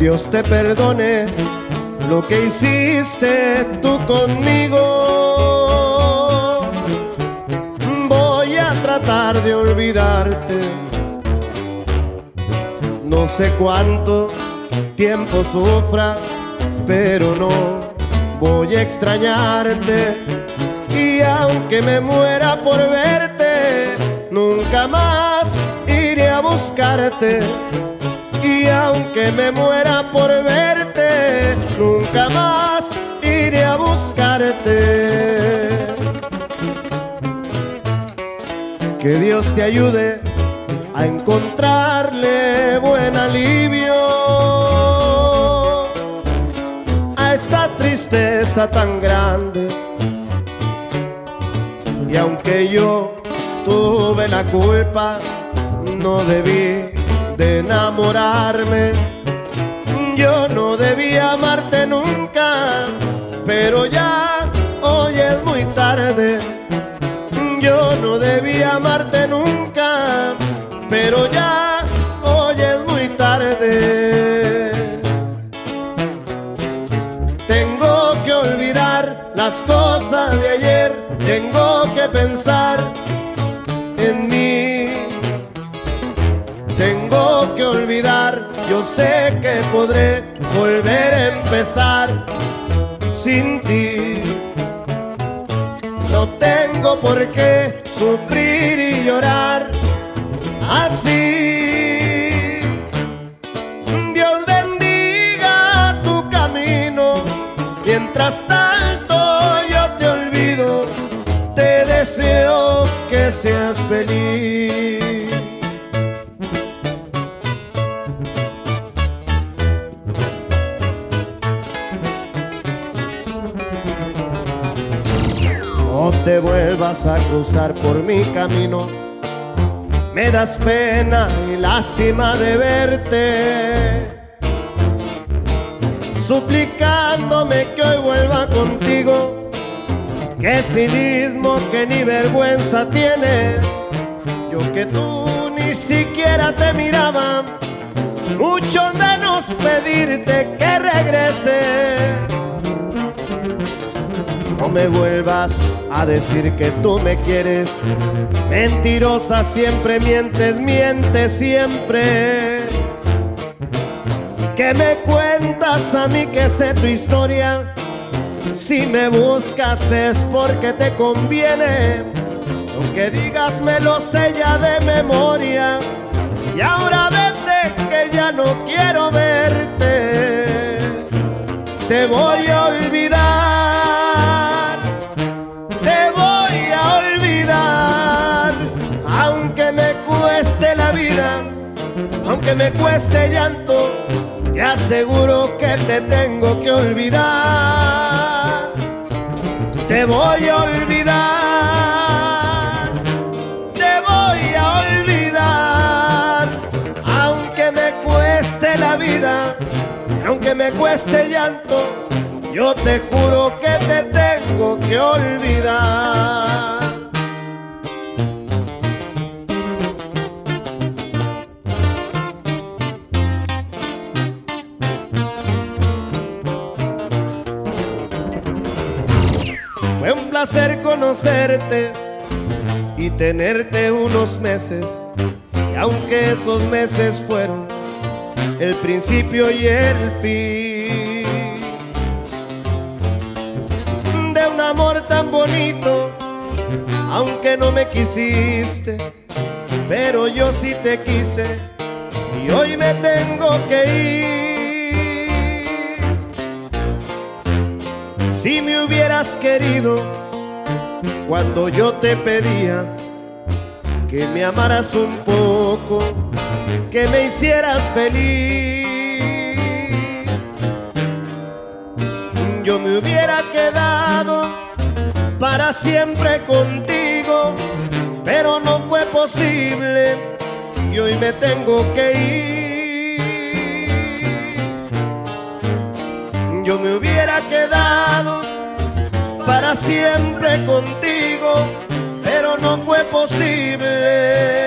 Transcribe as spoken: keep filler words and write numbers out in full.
Dios te perdone lo que hiciste tú conmigo. Voy a tratar de olvidarte. No sé cuánto tiempo sufra, pero no voy a extrañarte. Y aunque me muera por verte, nunca más iré a buscarte. Y aunque me muera por verte, nunca más iré a buscarte. Que Dios te ayude a encontrarle buen alivio a esta tristeza tan grande. Y aunque yo tuve la culpa, no debí de enamorarme. Yo no debí amarte nunca, pero ya hoy es muy tarde. Yo no debí amarte nunca, pero ya hoy es muy tarde. Tengo que olvidar las cosas de ayer, tengo que pensar en mí. Tengo que olvidar, yo sé que podré volver a empezar sin ti. No tengo por qué sufrir y llorar así. Dios bendiga tu camino, mientras tanto yo te olvido. Te deseo que seas feliz. No te vuelvas a cruzar por mi camino. Me das pena y lástima de verte, suplicándome que hoy vuelva contigo. Qué cinismo, que ni vergüenza tienes. Yo que tú ni siquiera te miraba, mucho menos pedirte que regrese. No me vuelvas a decir que tú me quieres. Mentirosa, siempre mientes, mientes siempre. ¿Qué me cuentas a mí que sé tu historia? Si me buscas es porque te conviene. Aunque digas me lo sé ya de memoria. Y ahora vete que ya no quiero verte. Te voy a olvidar, te voy a olvidar. Aunque me cueste la vida, aunque me cueste llanto, te aseguro que te tengo que olvidar. Te voy a olvidar, te voy a olvidar. Aunque me cueste la vida, aunque me cueste llanto, yo te juro que te tengo que olvidar. Fue un placer conocerte y tenerte unos meses, y aunque esos meses fueron el principio y el fin de un amor tan bonito, aunque no me quisiste, pero yo sí te quise y hoy me tengo que ir. Si me hubieras querido cuando yo te pedía que me amaras un poco, que me hicieras feliz, yo me hubiera quedado para siempre contigo, pero no fue posible y hoy me tengo que ir. Yo me hubiera quedado para siempre contigo, pero no fue posible.